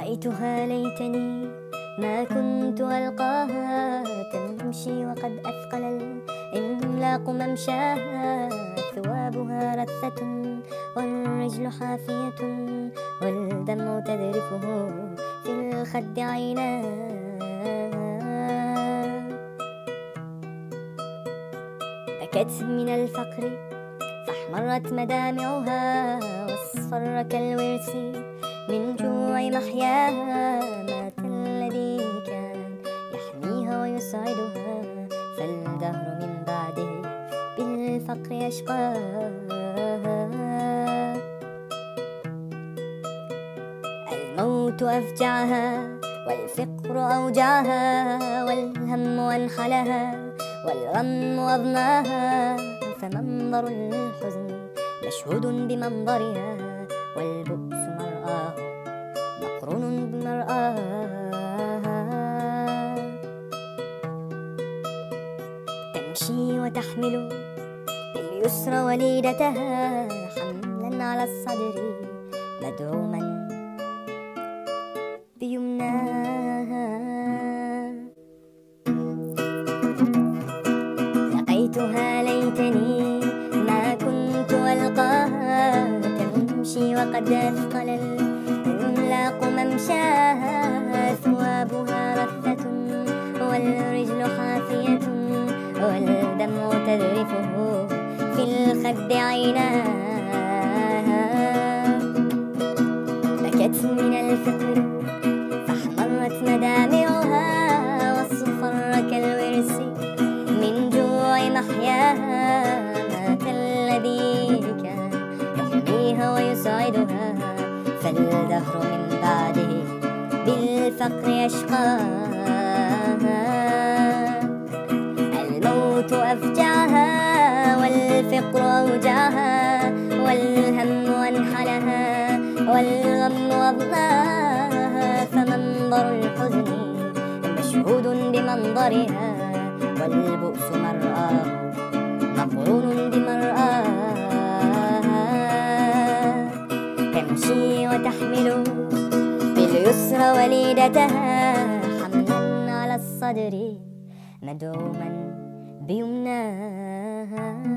رأيتها ليتني ما كنت ألقاها، تمشي وقد أثقل الإملاق ممشاها، ثوابها رثة والرجل حافية والدمع تذرفه في الخد عيناها. بكت من الفقر فاحمرت مدامعها، واصفر كالورث من جوع محياها، مات الذي كان يحميها ويسعدها، فالدهر من بعده بالفقر يشقاها. الموت أفجعها والفقر أوجعها، والهم أنحلها والغم أضناها، فمنظر الحزن مشهود بمنظرها، والبؤس مرآه مقرون بمرآها. تمشي وتحمل باليسر وليدتها، حملا على الصدر مدعوما بيمناها. لقيتها ليتني ما كنت ألقاها، تمشي وقد أثقل الإملاق ممشاها، ثوابها رثة والرجل حافية والدمع تذرفه في الخد عيناها. بكت من الفقر فاحمرت مدامعها، واصفر كالورث من جوع محياها، مات الذي كان يحميها ويسعدها، فالدهر من بعده بالفقر يشقاها. الموت أفجعها والفقر أوجعها، والهم أنحلها والغم أضناها، فمنظر الحزن مشهود بمنظرها، والبؤس مرآه مقرون بمرآها. تمشي وتحمل باليسر وليدتها، حملا على الصدر مدعوما بيمناها.